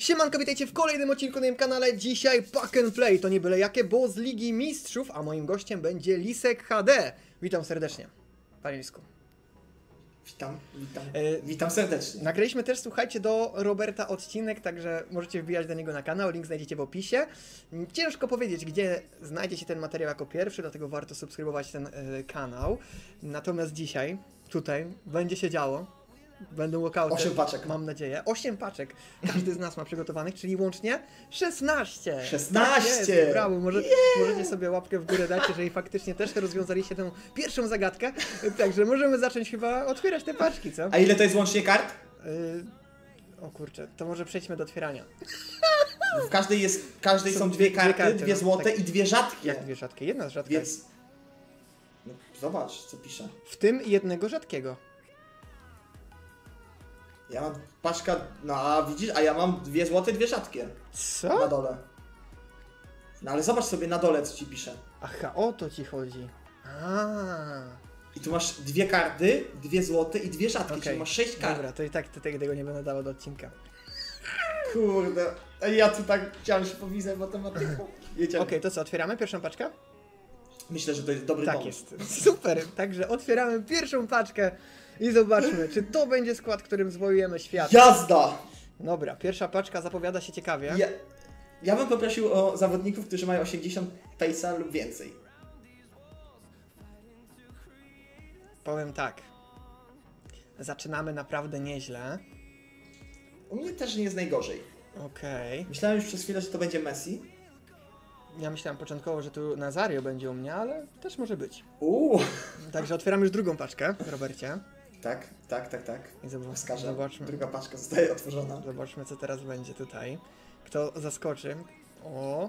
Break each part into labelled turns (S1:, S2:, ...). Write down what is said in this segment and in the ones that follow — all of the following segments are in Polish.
S1: Siemanko, witajcie w kolejnym odcinku na moim kanale. Dzisiaj Pack and Play, to nie byle jakie, bo z Ligi Mistrzów, a moim gościem będzie Lisek HD. Witam serdecznie, panie Lisku.
S2: Witam serdecznie.
S1: Nagraliśmy też, słuchajcie, do Roberta odcinek, także możecie wbijać do niego na kanał, link znajdziecie w opisie. Ciężko powiedzieć, gdzie znajdzie się ten materiał jako pierwszy, dlatego warto subskrybować ten kanał. Natomiast dzisiaj, tutaj, będzie się działo. Będą walkouty.
S2: 8 paczek.
S1: Mam nadzieję. 8 paczek. Każdy z nas ma przygotowanych, czyli łącznie 16.
S2: 16!
S1: Tak jest, brawo. Możecie sobie łapkę w górę dać, jeżeli faktycznie też rozwiązaliście tę pierwszą zagadkę. Także możemy zacząć chyba otwierać te paczki, co?
S2: A ile to jest łącznie kart?
S1: O kurczę, to może przejdźmy do otwierania.
S2: W każdej są dwie karty, dwie złote
S1: tak.
S2: i dwie rzadkie.
S1: Jak dwie rzadkie? Jedna rzadka.
S2: Więc... No, zobacz, co pisze.
S1: W tym jednego rzadkiego.
S2: Ja mam paczka... No a widzisz, a ja mam dwie złote, dwie rzadkie.
S1: Co?
S2: Na dole. No ale zobacz sobie na dole, co ci pisze.
S1: Aha, o to ci chodzi.
S2: I tu masz dwie karty, dwie złote i dwie rzadkie, czyli masz 6 kart.
S1: Dobra, to i tak tego nie będę dawał do odcinka.
S2: Kurde, a ja tu tak chciałem się powizać matematyką.
S1: Okej, to co, otwieramy pierwszą paczkę?
S2: Myślę, że to jest dobry pomysł.
S1: Jest. Super, także otwieramy pierwszą paczkę i zobaczmy, czy to będzie skład, którym zwołujemy świat.
S2: Jazda!
S1: Dobra, pierwsza paczka zapowiada się ciekawie.
S2: Ja bym poprosił o zawodników, którzy mają 80 pace'a lub więcej.
S1: Powiem tak. Zaczynamy naprawdę nieźle.
S2: U mnie też nie jest najgorzej.
S1: Okej.
S2: Myślałem już przez chwilę, że to będzie Messi.
S1: Ja myślałem początkowo, że tu Nazario będzie u mnie, ale też może być. Także otwieramy już drugą paczkę, Robercie.
S2: Tak.
S1: I
S2: zobaczmy. Druga paczka zostaje otworzona.
S1: Zobaczmy, co teraz będzie tutaj. Kto zaskoczy? O!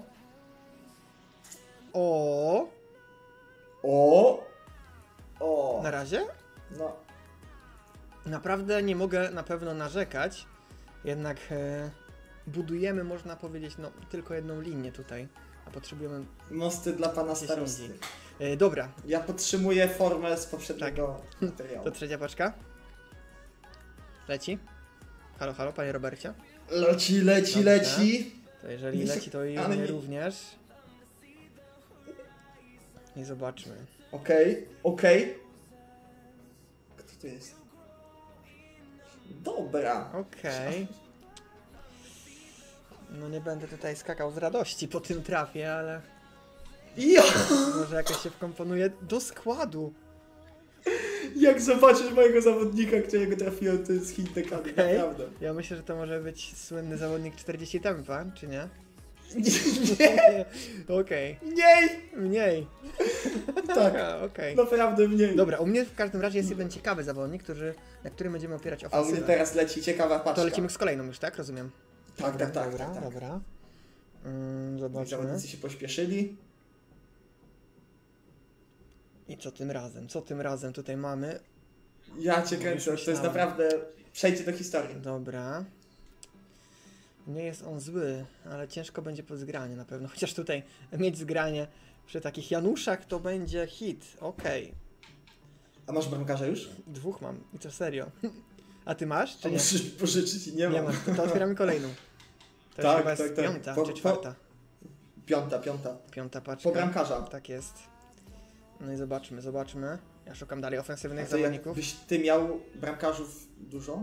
S1: Na razie?
S2: No.
S1: Naprawdę nie mogę na pewno narzekać. Jednak budujemy, można powiedzieć, no tylko jedną linię tutaj. A potrzebujemy...
S2: Mosty dla pana starosty.
S1: Dobra.
S2: Ja podtrzymuję formę z poprzedniego materiału.
S1: To trzecia paczka. Leci. Halo, panie Robercie.
S2: Leci.
S1: To jeżeli leci, to i mnie również. I zobaczmy.
S2: Okej. Kto to jest? Dobra.
S1: Okej. No nie będę tutaj skakał z radości po tym trafie, ale... Może jakoś się wkomponuje do składu.
S2: Jak zobaczysz mojego zawodnika, którego trafiłem, to jest hit dekady, naprawdę.
S1: Ja myślę, że to może być słynny zawodnik 40 tempa, czy nie?
S2: Nie!
S1: Okej. Mniej.
S2: Tak,
S1: okej.
S2: naprawdę mniej.
S1: Dobra, u mnie w każdym razie jest jeden ciekawy zawodnik, na którym będziemy opierać
S2: A u
S1: ofensywę.
S2: mnie teraz leci ciekawa paczka.
S1: To lecimy z kolejną już, tak? Rozumiem.
S2: Tak.
S1: Dobra. Zobaczmy.
S2: Zawodnicy się pośpieszyli.
S1: I co tym razem tutaj mamy?
S2: Ja cię kręcę, to jest naprawdę... Przejdzie do historii.
S1: Dobra. Nie jest on zły, ale ciężko będzie po zgranie na pewno. Chociaż tutaj mieć zgranie przy takich Januszach to będzie hit. Okej.
S2: A masz bramkarza już?
S1: 2 mam. I to serio. A ty masz, czy nie?
S2: Musisz pożyczyć i nie mam.
S1: To otwieramy kolejną. To
S2: Tak,
S1: chyba jest piąta czy czwarta?
S2: Piąta
S1: paczka.
S2: Po bramkarza.
S1: Tak jest. No i zobaczmy. Ja szukam dalej ofensywnych
S2: to
S1: zawodników.
S2: Jakbyś ty miał bramkarzów dużo?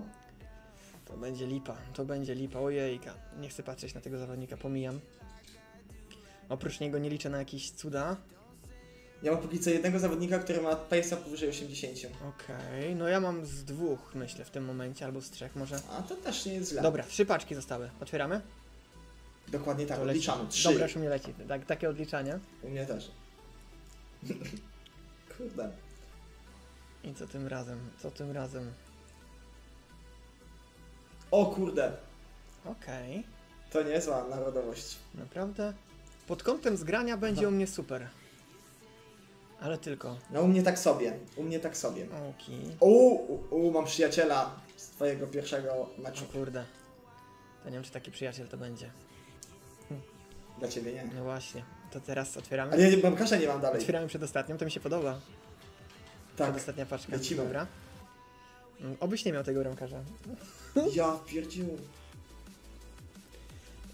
S1: To będzie lipa, ojejka. Nie chcę patrzeć na tego zawodnika, pomijam. Oprócz niego nie liczę na jakieś cuda.
S2: Ja mam póki co jednego zawodnika, który ma pace'a powyżej 80.
S1: Okej, no ja mam z 2, myślę, w tym momencie, albo z 3 może.
S2: A to też nie jest źle.
S1: Dobra, 3 paczki zostały. Otwieramy?
S2: Dokładnie tak,
S1: To
S2: odliczamy. 3.
S1: Dobra, już u mnie leci. Takie odliczanie.
S2: U mnie też. Kurde.
S1: I co tym razem?
S2: O kurde.
S1: Okej.
S2: To niezła narodowość.
S1: Naprawdę? Pod kątem zgrania będzie u mnie super. Ale tylko.
S2: No u mnie tak sobie.
S1: Okej.
S2: Mam przyjaciela z twojego pierwszego meczu.
S1: O kurde. To nie wiem, czy taki przyjaciel to będzie.
S2: Dla ciebie nie.
S1: No właśnie. To teraz otwieramy.
S2: Ale ja bramkarza nie mam dalej.
S1: Otwieramy przedostatnią, to mi się podoba.
S2: Tak.
S1: Przedostatnia paczka.
S2: Lecimy.
S1: Dobra. Obyś nie miał tego bramkarza.
S2: Ja pierdziu.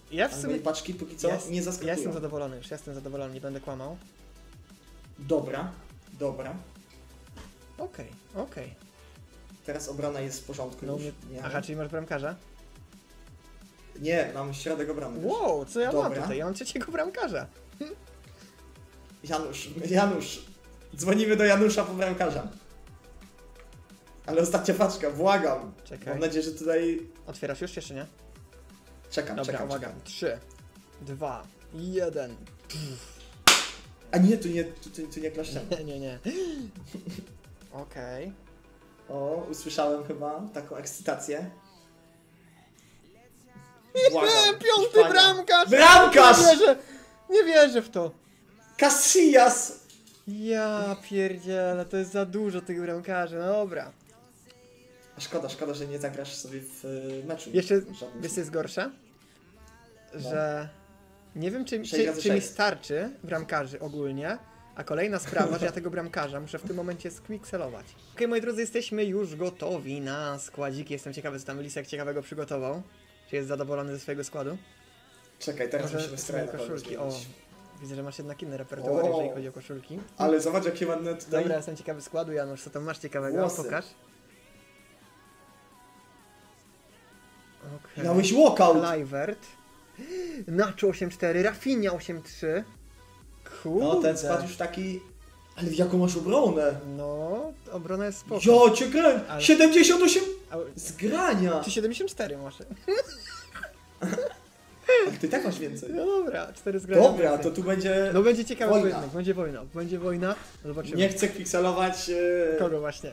S1: Ja w
S2: Ale
S1: sumie...
S2: moje paczki póki co nie zaskakują.
S1: Ja jestem zadowolony już, jestem zadowolony, nie będę kłamał.
S2: Dobra, dobra.
S1: Okej.
S2: Teraz obrona jest w porządku
S1: No,
S2: już.
S1: mnie...
S2: Nie.
S1: Aha, czyli masz bramkarza?
S2: Nie, mam środek obrony. Wiesz.
S1: Wow, co ja mam
S2: Dobra.
S1: tutaj? Ja mam trzeciego bramkarza.
S2: Janusz. Dzwonimy do Janusza po bramkarza. Ale ostatnia paczka, błagam.
S1: Czekaj.
S2: Mam nadzieję, że tutaj...
S1: Otwierasz już jeszcze nie?
S2: Czekam.
S1: Dobra, uwaga. 3, 2, 1.
S2: A nie, tu nie klaszczemy.
S1: Nie. Okej.
S2: O, usłyszałem chyba taką ekscytację. Błagam.
S1: Piąty
S2: Błagam.
S1: bramkarz!
S2: Bramkarz!
S1: Nie wierzę w to.
S2: Casillas!
S1: Ja pierdzielę, to jest za dużo tych bramkarzy, no dobra.
S2: Szkoda, że nie zagrasz sobie w meczu.
S1: Jeszcze,
S2: żadnym.
S1: wiesz co jest gorsze? Że nie wiem, czy
S2: 6
S1: mi
S2: 6.
S1: starczy bramkarzy ogólnie, a kolejna sprawa, że ja tego bramkarza muszę w tym momencie skwikselować. Okej, moi drodzy, jesteśmy już gotowi na składzik. Jestem ciekawy, co tam Lisek ciekawego przygotował. Czy jest zadowolony ze swojego składu?
S2: Czekaj, teraz
S1: Może
S2: musimy stroje
S1: swoje
S2: na pewno
S1: koszulki. O,
S2: zmienić.
S1: widzę, że masz jednak inny repertuar,
S2: O.
S1: jeżeli chodzi o koszulki.
S2: Ale zobacz, jakie ładne tutaj...
S1: Dobra, jestem ciekawy składu, Janusz, co tam masz ciekawego?
S2: Włosy.
S1: Pokaż. Okay.
S2: Miałeś walkout!
S1: Kluivert. Nacho 8-4, Rafinha 8-3. Kurde.
S2: No, ten skład już taki... Ale jaką masz obronę?
S1: No, obrona jest spoko.
S2: Jo, cię kręć!
S1: Ale-
S2: 78
S1: A,
S2: zgrania!
S1: czy 74 masz?
S2: Ale ty tak masz więcej.
S1: No dobra, 4 zgrania.
S2: Dobra,
S1: więcej.
S2: to tu będzie...
S1: No będzie ciekawy
S2: wojna.
S1: pojedynek, będzie wojna. No zobaczymy.
S2: Nie chcę pikselować...
S1: Kogo właśnie?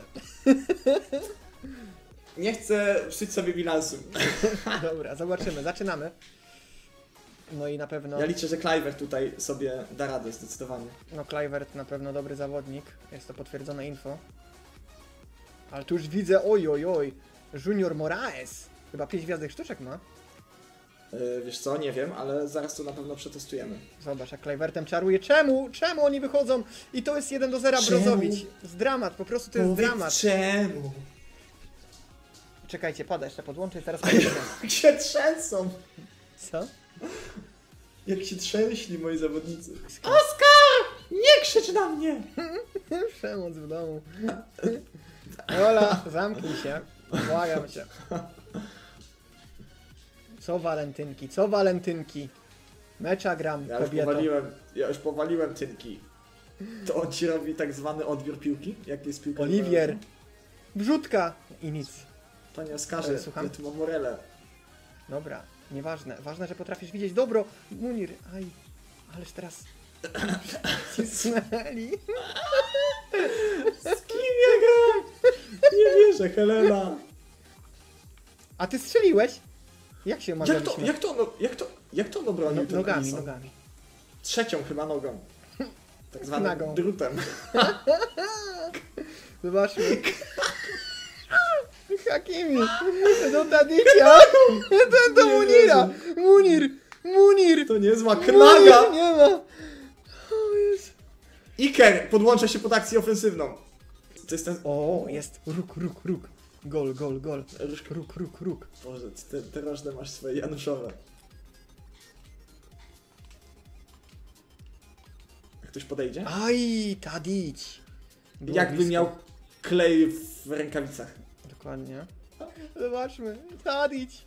S2: Nie chcę psuć sobie bilansu.
S1: Dobra, zobaczymy, zaczynamy. No i na pewno...
S2: Ja liczę, że Kluivert tutaj sobie da radę, zdecydowanie.
S1: No Kluivert na pewno dobry zawodnik, jest to potwierdzone info. Ale tu już widzę, oj, Junior Moraes. Chyba 5 gwiazdek sztuczek ma.
S2: Wiesz co, nie wiem, ale zaraz to na pewno przetestujemy.
S1: Zobacz, jak Kluivertem czaruje. Czemu oni wychodzą? I to jest 1-0
S2: Czemu?
S1: Brozowicz. To jest dramat, po prostu to jest dramat.
S2: Czemu?
S1: Czekajcie, pada jeszcze podłączę i teraz podejdę.
S2: Jak się trzęsą!
S1: Co?
S2: Jak się trzęśli moi zawodnicy. Oskar! Nie krzycz na mnie!
S1: Przemoc w domu. Ola, zamknij się. Błagam cię. Co walentynki? Mecza gram, kobieto.
S2: Ja już powaliłem tynki. To on ci robi tak zwany odbiór piłki? Jak jest piłka?
S1: Oliwier. Wrzutka. I nic.
S2: Panie Oskarze,
S1: Słucham?
S2: ja tu mam Morelę.
S1: Dobra, nieważne. Ważne, że potrafisz widzieć dobro. Munir, aj. Ależ teraz... Cisnęli.
S2: Z kim ja gram? Nie wierzę, Helena.
S1: A ty strzeliłeś? Jak się
S2: Jak
S1: omawialiśmy?
S2: to on obronił ten
S1: Nogami,
S2: Alisson?
S1: nogami.
S2: Trzecią chyba nogą. Tak zwanym
S1: Nogą.
S2: drutem.
S1: Zobaczmy. Hakimi. Do Tadicia. Ten do
S2: Nie
S1: Munira. Munir.
S2: To niezła
S1: Munir
S2: knaga!
S1: nie ma. O jest.
S2: Iker podłącza się pod akcję ofensywną. To jest ten...
S1: O, jest. Róg. Gol. Róg.
S2: Boże, te rożne masz swoje Januszowe. Jak ktoś podejdzie?
S1: Aj, Tadić. Było
S2: Jakby
S1: blisko.
S2: miał klej w rękawicach.
S1: Dokładnie. Zobaczmy. Tadić.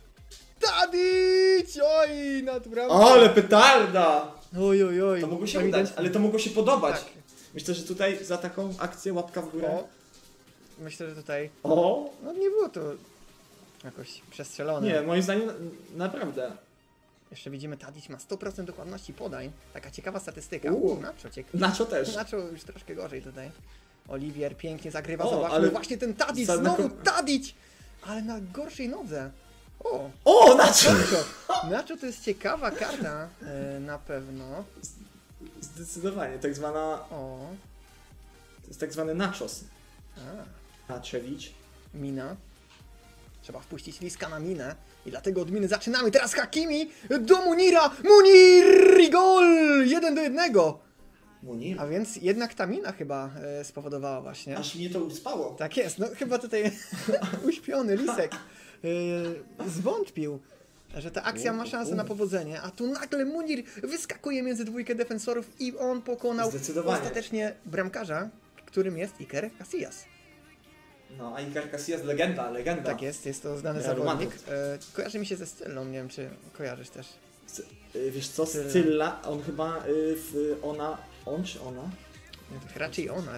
S1: Oj, naprawdę.
S2: Ale petarda!
S1: Oj.
S2: To mogło się
S1: Ewidentnie.
S2: udać, ale to mogło się podobać.
S1: Tak.
S2: Myślę, że tutaj za taką akcję łapka w górę.
S1: O. Myślę, że tutaj...
S2: O!
S1: No nie było to jakoś przestrzelone.
S2: Nie, moim zdaniem naprawdę.
S1: Jeszcze widzimy, Tadić ma 100% dokładności podań. Taka ciekawa statystyka. Nacho
S2: Nacho też.
S1: Nacho już troszkę gorzej tutaj. Oliwier pięknie zagrywa,
S2: O,
S1: zobaczmy.
S2: ale
S1: Właśnie ten Tadić,
S2: za-
S1: znowu Tadić! Ale na gorszej nodze. O!
S2: O, Nacho!
S1: Nacho to jest ciekawa karta, na pewno.
S2: Zdecydowanie, tak zwana...
S1: O,
S2: To jest tak zwany nachos.
S1: a,
S2: Naczewicz.
S1: mina. Trzeba wpuścić Liska na minę. I dlatego od miny zaczynamy. Teraz Hakimi do Munira. Munir i gol! 1-1.
S2: Munir.
S1: A więc jednak ta mina chyba spowodowała właśnie.
S2: Aż mnie to uspało.
S1: Tak jest, no chyba tutaj uśpiony Lisek zwątpił. że ta akcja ma szansę na powodzenie, a tu nagle Munir wyskakuje między dwójkę defensorów i on pokonał ostatecznie bramkarza, którym jest Iker Casillas.
S2: No, a Iker Casillas legenda.
S1: Tak jest to znany zawodnik. Kojarzy mi się ze Styllą, nie wiem czy kojarzysz też.
S2: Wiesz co, Stylla, on chyba on czy ona?
S1: Raczej ona.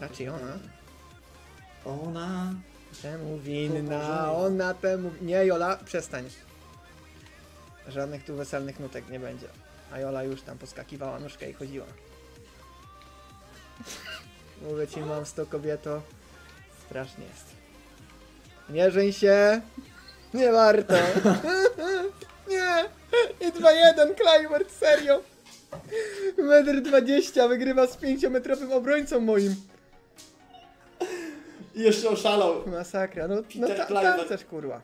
S2: Ona...
S1: Temu winna, ona temu... Nie, Jola, przestań. Żadnych tu weselnych nutek nie będzie. A Jola już tam poskakiwała nóżkę i chodziła. Mówię ci, mam 100 kobieto. Strasznie jest. Nie żeń się. Nie warto. Nie. I 2-1, Kluivert, serio. 1,20 m wygrywa z 5-metrowym obrońcą moim.
S2: I jeszcze oszalał.
S1: Masakra, no tam też kurwa.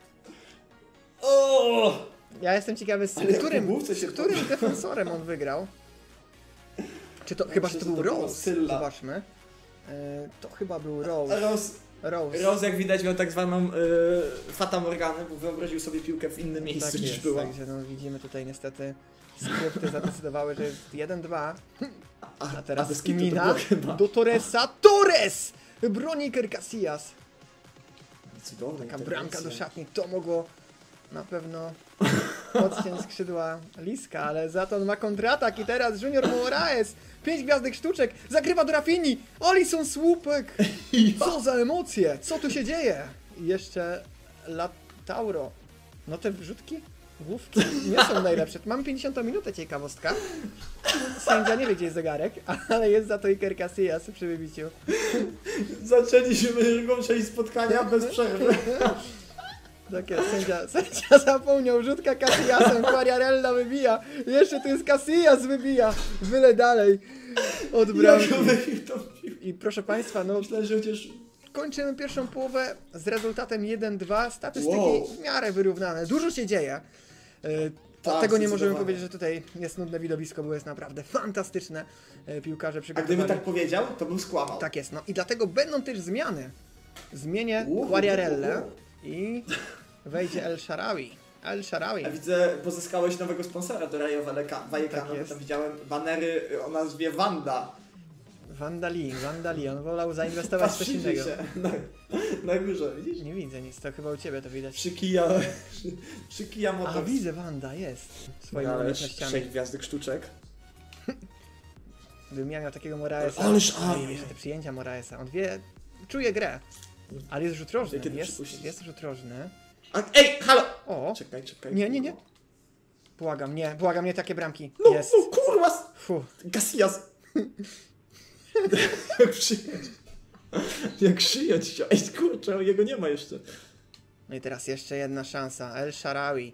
S2: O!
S1: Ja jestem ciekawy, z którym defensorem on wygrał. Czy to, chyba, że to był Rose. Zobaczmy. To chyba był Rose.
S2: Rose, jak widać, miał tak zwaną Fata Morganę, bo wyobraził sobie piłkę w innym miejscu
S1: tak
S2: niż
S1: jest,
S2: była.
S1: Także no, widzimy tutaj niestety skrypty zadecydowały, że jest 1-2. A teraz Mina do Torresa. Torres! Broni Iker Casillas.
S2: Cudowna
S1: taka bramka do szatni. To mogło na pewno odciąć skrzydła Liska, ale za to on ma kontratak i teraz Junior Moraes. 5 gwiazdek sztuczek. Zagrywa do Rafinii. Alisson słupek. Co za emocje. Co tu się dzieje? I jeszcze Tauro. No te wrzutki? Główki nie są najlepsze. Mam 50 minutę, ciekawostka. Sędzia nie wie, gdzie jest zegarek, ale jest za to Iker Casillas przy wybiciu.
S2: Zaczęliśmy drugą część spotkania bez przerwy.
S1: Tak jest, sędzia zapomniał, rzutka Casillasem, Quagliarella wybija. Jeszcze tu jest Casillas, wybija. Byle dalej od bramki. I proszę Państwa, no
S2: myślę, że chociaż...
S1: kończymy pierwszą połowę z rezultatem 1-2. Statystyki w miarę wyrównane. Dużo się dzieje. Dlatego nie możemy powiedzieć, że tutaj jest nudne widowisko, bo jest naprawdę fantastyczne. Piłkarze przygotowani.
S2: A gdyby tak powiedział, to bym skłamał.
S1: Tak jest, no i dlatego będą też zmiany. Zmienię Quagliarellę i wejdzie El Shaarawy. A
S2: widzę, pozyskałeś nowego sponsora do Rayo Vallecano,
S1: tak
S2: tam widziałem banery o nazwie Wanda.
S1: Wandali, on wolał zainwestować w coś innego.
S2: Na górze, widzisz?
S1: Nie widzę nic, to chyba u Ciebie to widać.
S2: Przy Kia Motors.
S1: A widzę, Wanda jest. Swoimi umiejętnościami.
S2: 6 gwiazdek sztuczek.
S1: Gdybym ja miał takiego Moraesa. Jeszcze te przyjęcia Moraesa. On czuje grę. Ale jest rzut rożny. Jest rzut rożny.
S2: Ej, halo!
S1: O!
S2: Czekaj.
S1: Nie. Błagam, nie takie bramki.
S2: No,
S1: jest.
S2: Kurwa! Casillas! Jak przyjąć? Ej, kurczę, jego nie ma jeszcze.
S1: No i teraz jeszcze jedna szansa. El Shaarawy.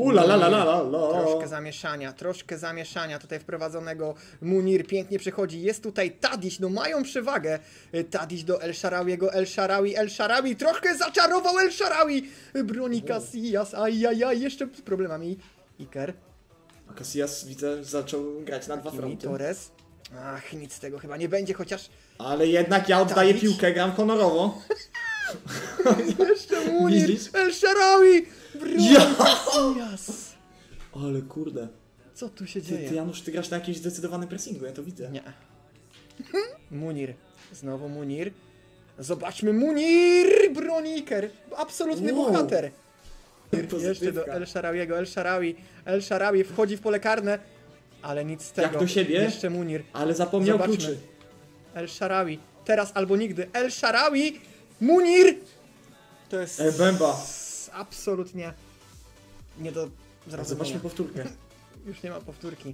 S1: Troszkę zamieszania tutaj wprowadzonego. Munir pięknie przechodzi. Jest tutaj Tadić, no mają przewagę. Tadić do El Shaarawy'ego. El Shaarawy troszkę zaczarował El Shaarawy. Broni Casillas. Ajajaj, jeszcze z problemami. Iker.
S2: A Casillas, widzę, zaczął grać na 2 fronty.
S1: Torres. Ach, nic z tego chyba nie będzie, chociaż...
S2: Ale jednak ja oddaję piłkę, gram honorowo.
S1: Jeszcze Munir. El Shaarawy. Casillas.
S2: Ale kurde.
S1: Co tu się dzieje?
S2: Ty Janusz, ty grasz na jakimś zdecydowanym pressingu, ja to widzę.
S1: Nie. Munir. Znowu Munir. Zobaczmy Munir! Broniker! Absolutny bohater. Jeszcze do El Shaarawy'ego. El Shaarawy wchodzi w pole karne. Ale nic z tego.
S2: Jak do siebie?
S1: Jeszcze Munir.
S2: Ale zapomniał kluczy.
S1: El Shaarawy. Teraz albo nigdy. El Shaarawy! Munir! To jest...
S2: Bemba.
S1: Absolutnie nie do zrozumienia.
S2: Zobaczmy powtórkę.
S1: Już nie ma powtórki,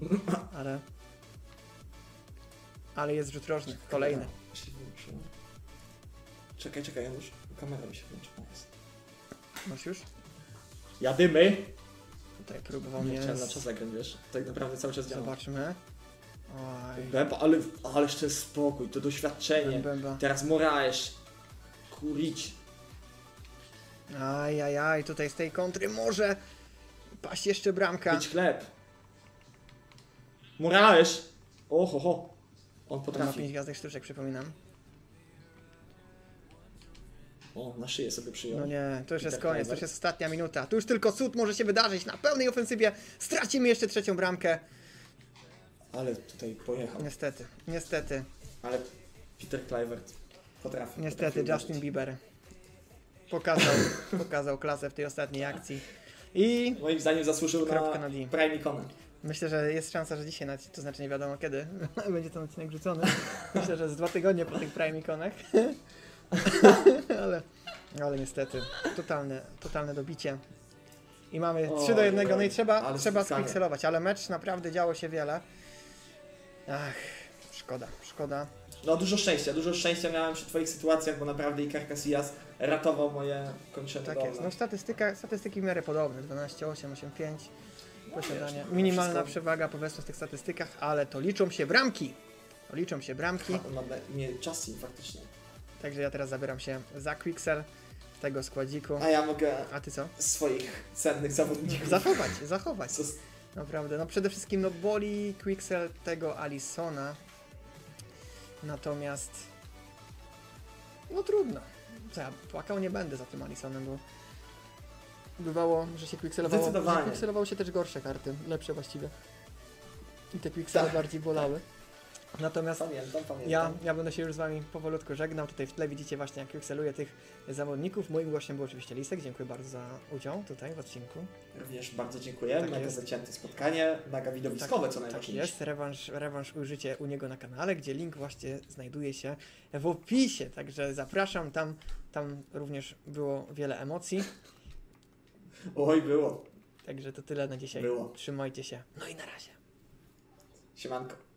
S1: ale jest rzut rożny, kolejny.
S2: Czekaj, Janusz, kamera mi się włączy.
S1: Masz już?
S2: Jadymy!
S1: Tutaj próbował mnie...
S2: Nie chciałem na czas zagrać, wiesz? Tak naprawdę cały czas działa.
S1: Zobaczmy.
S2: Bemba, ale jeszcze spokój, to doświadczenie.
S1: Bemba.
S2: Teraz Moraes. Kurić.
S1: Ajajaj, tutaj z tej kontry może paść jeszcze bramka.
S2: Być chleb. Moraes. Oho. On
S1: Ma
S2: potrafi.
S1: 5 gwiazdek sztuczek, przypominam.
S2: O, na szyję sobie przyjął.
S1: No nie, to już jest
S2: Peter
S1: koniec, to
S2: Kluivert.
S1: już jest ostatnia minuta. Tu już tylko cud może się wydarzyć na pełnej ofensywie. Stracimy jeszcze trzecią bramkę.
S2: Ale tutaj pojechał.
S1: Niestety, niestety,
S2: Ale Peter Kluivert potrafi.
S1: niestety
S2: potrafi
S1: Justin
S2: uderzyć.
S1: Bieber pokazał klasę w tej ostatniej akcji. I
S2: Moim zdaniem zasłużył
S1: Kropka
S2: na
S1: na D.
S2: Prime Icona.
S1: myślę, że jest szansa, że dzisiaj, to znaczy nie wiadomo kiedy, będzie ten odcinek wrzucony. Myślę, że z 2 tygodnie po tych Prime Iconach. ale niestety, totalne dobicie. I mamy 3-1, no i trzeba
S2: ale
S1: spikselować,
S2: spotkanie.
S1: ale mecz naprawdę działo się wiele. Ach, szkoda.
S2: No dużo szczęścia miałem przy twoich sytuacjach, bo naprawdę Iker Casillas ratował moje kończenie
S1: Tak
S2: dolne.
S1: jest. No statystyki w miarę podobne, 12-8, 8-5 posiadanie.
S2: wiesz,
S1: Minimalna
S2: wszystko-
S1: przewaga powiedzmy w tych statystykach, ale to liczą się bramki.
S2: On ma nie Justin faktycznie.
S1: Także ja teraz zabieram się za Quixel w tego składziku.
S2: A ja mogę
S1: A ty co?
S2: swoich cennych zawodników.
S1: Zachować.
S2: Zos-
S1: Naprawdę. No przede wszystkim no boli Quixel tego Alisona. Natomiast no trudno. Co ja płakał nie będę za tym Alisonem, bo bywało, że się
S2: Zdecydowanie.
S1: quickselowało się też gorsze karty, lepsze właściwie. I te quicksele
S2: Tak,
S1: bardziej bolały. Natomiast
S2: Pamiętam.
S1: ja będę się już z wami powolutku żegnał. Tutaj w tle widzicie właśnie jak quickseluję tych zawodników. Moim gościem był oczywiście Lisek. Dziękuję bardzo za udział tutaj w odcinku.
S2: Również bardzo dziękuję.
S1: Tak
S2: Mega
S1: jest.
S2: zacięte spotkanie, mega widowiskowe co
S1: Tak
S2: najważniejsze.
S1: jest, rewanż ujrzycie u niego na kanale, gdzie link właśnie znajduje się w opisie, także zapraszam, tam również było wiele emocji,
S2: Oj, było.
S1: także to tyle na dzisiaj,
S2: Było.
S1: trzymajcie się, no i na razie.
S2: Siemanko.